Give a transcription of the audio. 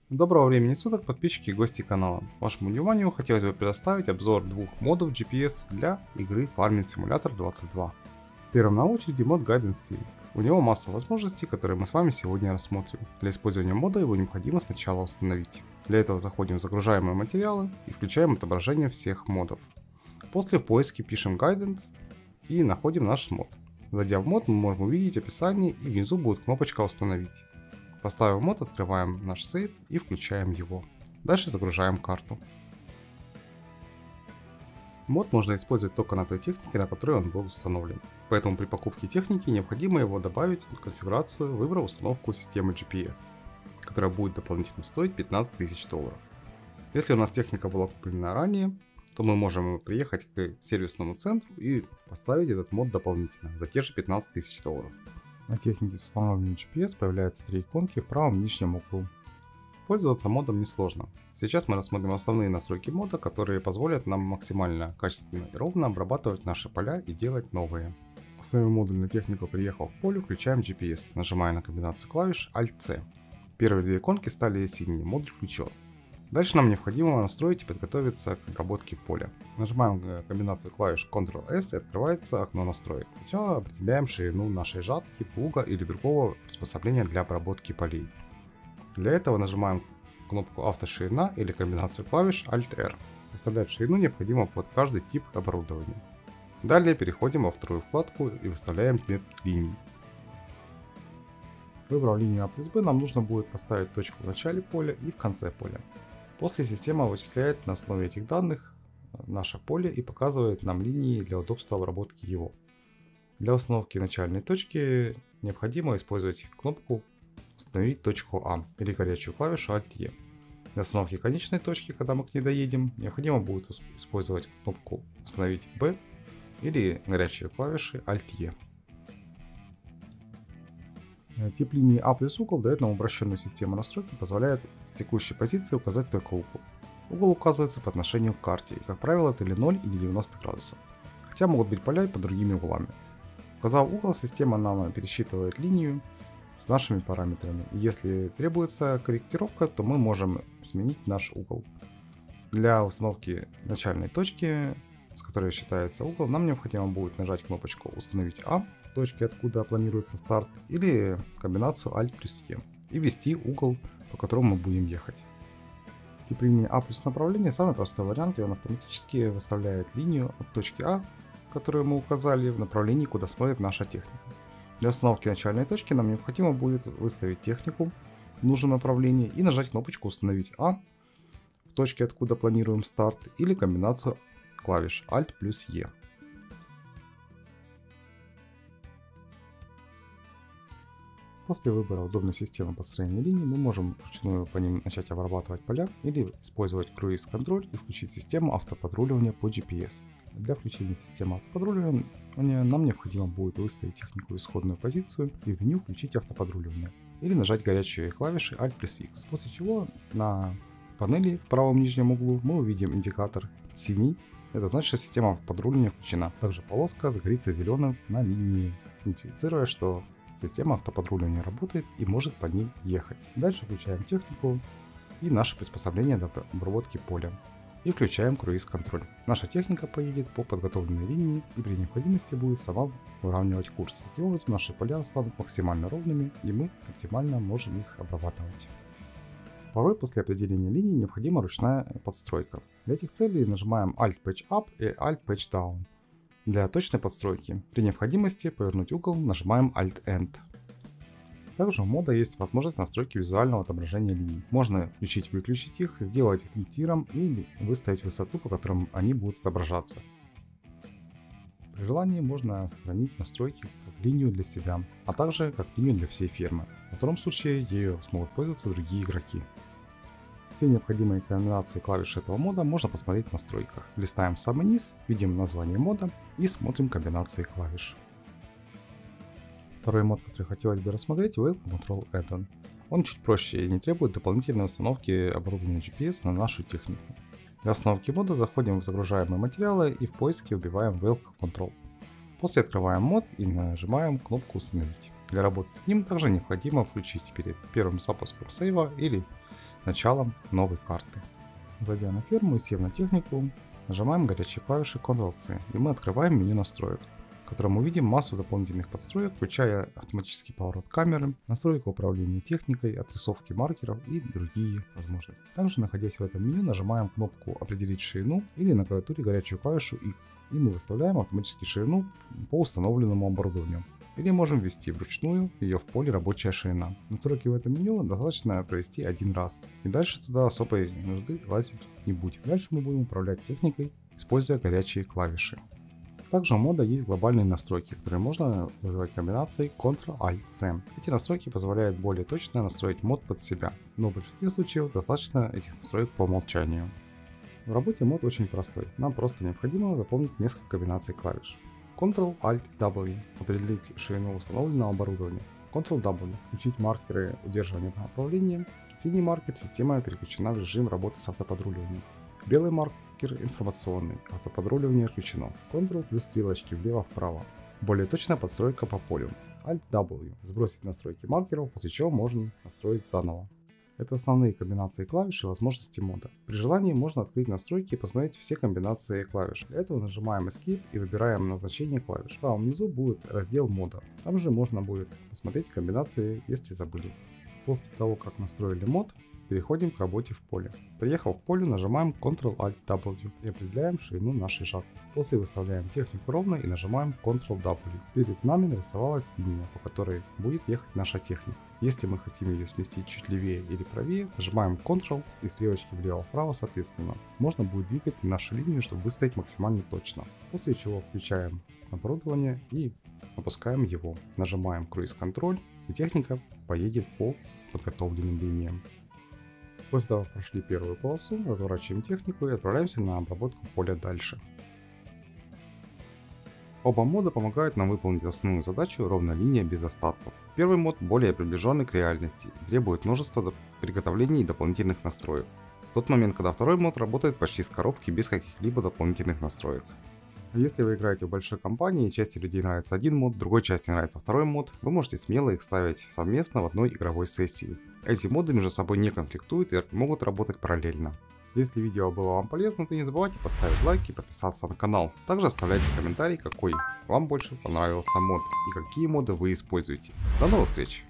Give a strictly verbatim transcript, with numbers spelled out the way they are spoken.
Доброго времени суток, подписчики и гости канала. Вашему вниманию хотелось бы предоставить обзор двух модов джи пи эс для игры Farming Simulator двадцать два. Первым на очереди мод Guidance ти ви. У него масса возможностей, которые мы с вами сегодня рассмотрим. Для использования мода его необходимо сначала установить. Для этого заходим в загружаемые материалы и включаем отображение всех модов. После в поиске пишем Guidance и находим наш мод. Зайдя в мод, мы можем увидеть описание, и внизу будет кнопочка «Установить». Поставив мод, открываем наш сейв и включаем его. Дальше загружаем карту. Мод можно использовать только на той технике, на которой он был установлен. Поэтому при покупке техники необходимо его добавить в конфигурацию, выбрав установку системы джи пи эс, которая будет дополнительно стоить пятнадцать тысяч долларов. Если у нас техника была куплена ранее, то мы можем приехать к сервисному центру и поставить этот мод дополнительно за те же пятнадцать тысяч долларов. На технике с установленным джи пи эс появляются три иконки в правом нижнем углу. Пользоваться модом несложно. Сейчас мы рассмотрим основные настройки мода, которые позволят нам максимально качественно и ровно обрабатывать наши поля и делать новые. Установив модуль на технику, приехав к полю, включаем джи пи эс, нажимая на комбинацию клавиш Alt C. Первые две иконки стали синие, модуль включен. Дальше нам необходимо настроить и подготовиться к обработке поля. Нажимаем комбинацию клавиш контрол эс и открывается окно настроек. Сначала определяем ширину нашей жатки, плуга или другого приспособления для обработки полей. Для этого нажимаем кнопку автоширина или комбинацию клавиш Alt R. Выставлять ширину необходимо под каждый тип оборудования. Далее переходим во вторую вкладку и выставляем метод линий. Выбрав линию А плюс Б, нам нужно будет поставить точку в начале поля и в конце поля. После система вычисляет на основе этих данных наше поле и показывает нам линии для удобства обработки его. Для установки начальной точки необходимо использовать кнопку «Установить точку А» или горячую клавишу Alt-E. Для установки конечной точки, когда мы к ней доедем, необходимо будет использовать кнопку «Установить Б» или горячие клавиши Alt-E. Тип линии А плюс угол дает нам упрощенную систему настройки, позволяет с текущей позиции указать только угол. Угол указывается по отношению к карте, и как правило это или ноль или девяносто градусов, хотя могут быть поля и под другими углами. Указав угол, система нам пересчитывает линию с нашими параметрами. Если требуется корректировка, то мы можем сменить наш угол. Для установки начальной точки, с которой считается угол, нам необходимо будет нажать кнопочку «Установить А» в точке, откуда планируется старт, или комбинацию Alt плюс E и ввести угол, по которому мы будем ехать. Тип линии А плюс направление самый простой вариант, и он автоматически выставляет линию от точки А, которую мы указали, в направлении, куда смотрит наша техника. Для установки начальной точки нам необходимо будет выставить технику в нужном направлении и нажать кнопочку «Установить А» в точке, откуда планируем старт, или комбинацию клавиш Alt плюс E. После выбора удобной системы построения линий мы можем вручную по ним начать обрабатывать поля или использовать круиз-контроль и включить систему автоподруливания по джи пи эс. Для включения системы автоподруливания нам необходимо будет выставить технику в исходную позицию и в меню включить автоподруливание или нажать горячие клавиши Alt плюс X. После чего на панели в правом нижнем углу мы увидим индикатор синий. Это значит, что система автоподруливания включена. Также полоска загорится зеленым на линии, идентифицируя, что система автоподруливания работает и может по ней ехать. Дальше включаем технику и наше приспособление для обработки поля. И включаем круиз-контроль. Наша техника поедет по подготовленной линии и при необходимости будет сама выравнивать курс. Таким образом наши поля станут максимально ровными и мы оптимально можем их обрабатывать. Порой после определения линии необходима ручная подстройка. Для этих целей нажимаем Alt Patch Up и Alt Patch Down. Для точной подстройки при необходимости повернуть угол нажимаем Alt End. Также у мода есть возможность настройки визуального отображения линий. Можно включить-выключить их, сделать их фильтром или выставить высоту, по которым они будут отображаться. При желании можно сохранить настройки как линию для себя, а также как линию для всей фермы. Во втором случае ею смогут пользоваться другие игроки. Все необходимые комбинации клавиш этого мода можно посмотреть в настройках. Листаем в самый низ, видим название мода и смотрим комбинации клавиш. Второй мод, который хотелось бы рассмотреть, Wheel Control Add-on. Он чуть проще и не требует дополнительной установки оборудования джи пи эс на нашу технику. Для установки мода заходим в загружаемые материалы и в поиске вбиваем Wheel Control. После открываем мод и нажимаем кнопку «Установить». Для работы с ним также необходимо включить перед первым запуском сейва или началом новой карты. Зайдя на ферму и сев на технику, нажимаем горячие клавиши контрол си, и мы открываем меню настроек, в котором мы видим массу дополнительных подстроек, включая автоматический поворот камеры, настройку управления техникой, отрисовки маркеров и другие возможности. Также, находясь в этом меню, нажимаем кнопку «Определить ширину» или на клавиатуре горячую клавишу X, и мы выставляем автоматически ширину по установленному оборудованию. Или можем ввести вручную ее в поле «Рабочая ширина». Настройки в этом меню достаточно провести один раз, и дальше туда особой нужды лазить не будет. Дальше мы будем управлять техникой, используя горячие клавиши. Также у мода есть глобальные настройки, которые можно вызывать комбинацией контрол альт си. Эти настройки позволяют более точно настроить мод под себя, но в большинстве случаев достаточно этих настроек по умолчанию. В работе мод очень простой, нам просто необходимо запомнить несколько комбинаций клавиш. контрол альт дабл ю – определить ширину установленного оборудования. контрол дабл ю – включить маркеры удерживания направления. Синий маркер – система переключена в режим работы с автоподруливанием. Белый маркер – информационный, автоподруливание включено. контрол плюс стрелочки влево-вправо. Более точная подстройка по полю. альт дабл ю – сбросить настройки маркеров, после чего можно настроить заново. Это основные комбинации клавиш и возможности мода. При желании можно открыть настройки и посмотреть все комбинации клавиш. Для этого нажимаем Escape и выбираем назначение клавиш. В самом низу будет раздел мода. Там же можно будет посмотреть комбинации, если забыли. После того, как настроили мод, переходим к работе в поле. Приехав к полю, нажимаем контрол альт дабл ю и определяем ширину нашей жатвы. После выставляем технику ровно и нажимаем контрол дабл ю. Перед нами нарисовалась линия, по которой будет ехать наша техника. Если мы хотим ее сместить чуть левее или правее, нажимаем контрол и стрелочки влево-вправо соответственно. Можно будет двигать и нашу линию, чтобы выставить максимально точно. После чего включаем оборудование и опускаем его. Нажимаем круиз-контроль, и техника поедет по подготовленным линиям. После того, как прошли первую полосу, разворачиваем технику и отправляемся на обработку поля дальше. Оба мода помогают нам выполнить основную задачу ровная линия без остатков. Первый мод более приближенный к реальности и требует множества приготовлений и дополнительных настроек. В тот момент, когда второй мод работает почти с коробки без каких-либо дополнительных настроек. Если вы играете в большой компании и части людей нравится один мод, другой части нравится второй мод, вы можете смело их ставить совместно в одной игровой сессии. Эти моды между собой не конфликтуют и могут работать параллельно. Если видео было вам полезно, то не забывайте поставить лайк и подписаться на канал. Также оставляйте комментарий, какой вам больше понравился мод и какие моды вы используете. До новых встреч!